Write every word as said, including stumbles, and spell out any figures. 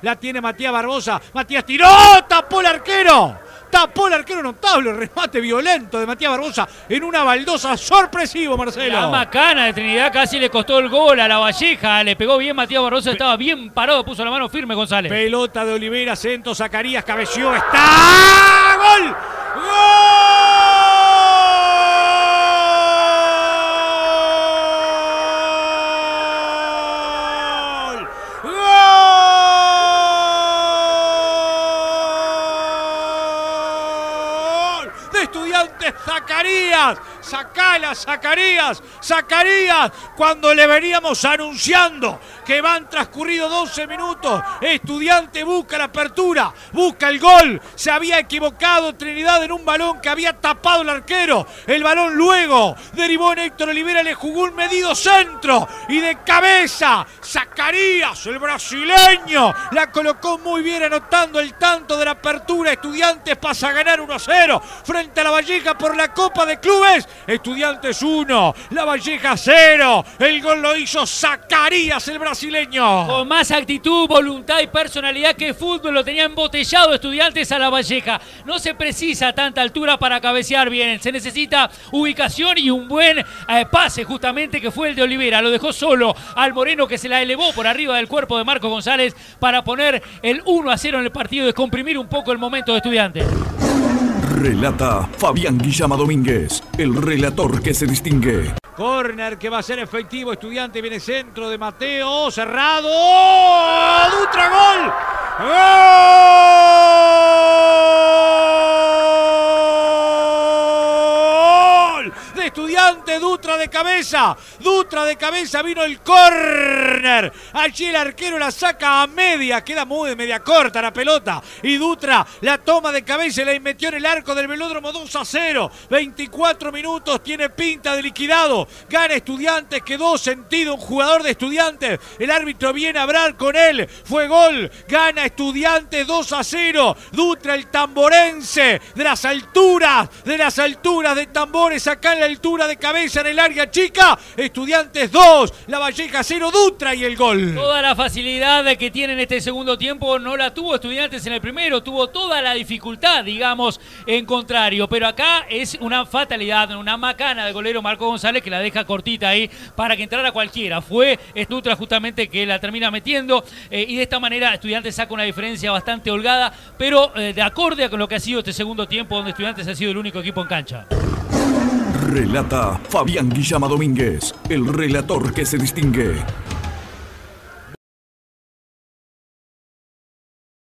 La tiene Matías Barbosa. Matías tiró. Tapó el arquero. Tapó el arquero, notable remate violento de Matías Barbosa en una baldosa, sorpresivo, Marcelo. La macana de Trinidad casi le costó el gol a La Valleja, le pegó bien Matías Barbosa, estaba bien parado, puso la mano firme González. Pelota de Olivera, centro, Zacarías cabeció, está, ¡gol! ¡Gol! Estudiantes, Zacarías, sacala Zacarías, Zacarías, cuando le veníamos anunciando que van transcurridos doce minutos, Estudiante busca la apertura, busca el gol, se había equivocado Trinidad en un balón que había tapado el arquero, el balón luego derivó en Héctor Olivera, le jugó un medido centro y de cabeza, Zacarías, el brasileño, la colocó muy bien anotando el tanto de la apertura, Estudiantes pasa a ganar uno a cero frente a La Valleja por la Copa de Clubes. Estudiantes uno, La Valleja cero. El gol lo hizo Zacarías, el brasileño. Con más actitud, voluntad y personalidad que fútbol, lo tenía embotellado Estudiantes a La Valleja. No se precisa tanta altura para cabecear bien. Se necesita ubicación y un buen eh, pase, justamente, que fue el de Olivera. Lo dejó solo al Moreno, que se la elevó por arriba del cuerpo de Marco González para poner el uno a cero en el partido y descomprimir un poco el momento de Estudiantes. Relata Fabián Guillama Domínguez, el relator que se distingue. Corner que va a ser efectivo. Estudiante, viene centro de Mateo. Cerrado. ¡Oh! ¡Dutra, gol! ¡Gol! De Estudiante, Dutra de cabeza. Dutra de cabeza, vino el córner. Allí el arquero la saca a media. Queda muy de media corta la pelota. Y Dutra la toma de cabeza y la metió en el arco del Velódromo dos a cero. veinticuatro minutos, tiene pinta de liquidado. Gana Estudiantes, quedó sentido un jugador de Estudiantes. El árbitro viene a hablar con él. Fue gol. Gana Estudiantes dos a cero. Dutra, el tamborense, de las alturas, de las alturas de Tambores, acá en la altura de cabeza en el área chica. Estudiantes dos, La Valleja cero, Dutra y el gol. Toda la facilidad que tiene en este segundo tiempo no la tuvo Estudiantes en el primero. Tuvo toda la dificultad, digamos, en contrario. Pero acá es una fatalidad, una macana de golero Marco González que la deja cortita ahí para que entrara cualquiera. Fue Dutra justamente que la termina metiendo eh, y de esta manera Estudiantes saca una diferencia bastante holgada, pero eh, de acorde con lo que ha sido este segundo tiempo, donde Estudiantes ha sido el único equipo en cancha. Relata Fabián Guillama Domínguez, el relator que se distingue.